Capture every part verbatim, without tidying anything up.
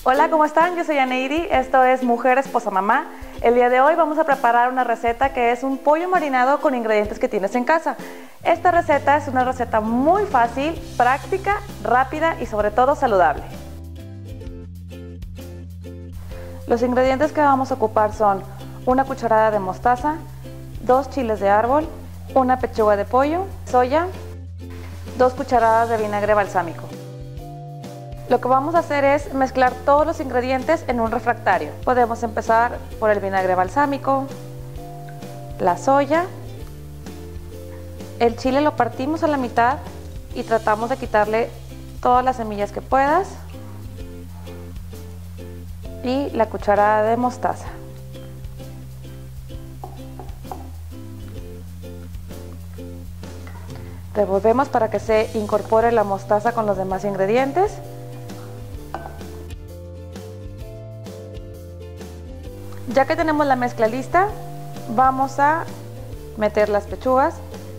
Hola, ¿cómo están? Yo soy Aneidi, esto es Mujer Esposa Mamá. El día de hoy vamos a preparar una receta que es un pollo marinado con ingredientes que tienes en casa. Esta receta es una receta muy fácil, práctica, rápida y sobre todo saludable. Los ingredientes que vamos a ocupar son una cucharada de mostaza, dos chiles de árbol, una pechuga de pollo, soya, dos cucharadas de vinagre balsámico. Lo que vamos a hacer es mezclar todos los ingredientes en un refractario. Podemos empezar por el vinagre balsámico, la soya, el chile lo partimos a la mitad y tratamos de quitarle todas las semillas que puedas, y la cucharada de mostaza. Revolvemos para que se incorpore la mostaza con los demás ingredientes. Ya que tenemos la mezcla lista, vamos a meter las pechugas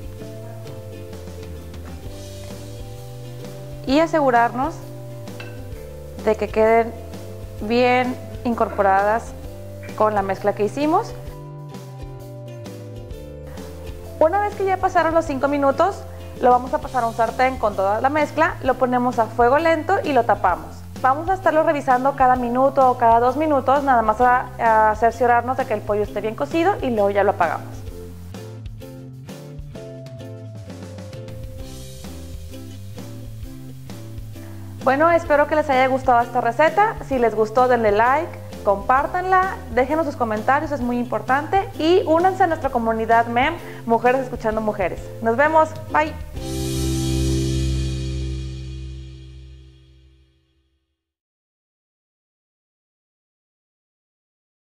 y asegurarnos de que queden bien incorporadas con la mezcla que hicimos. Una vez que ya pasaron los cinco minutos, lo vamos a pasar a un sartén con toda la mezcla, lo ponemos a fuego lento y lo tapamos. Vamos a estarlo revisando cada minuto o cada dos minutos, nada más a, a cerciorarnos de que el pollo esté bien cocido y luego ya lo apagamos. Bueno, espero que les haya gustado esta receta. Si les gustó, denle like, compártanla, déjenos sus comentarios, es muy importante, y únanse a nuestra comunidad M E M, Mujeres Escuchando Mujeres. Nos vemos, bye.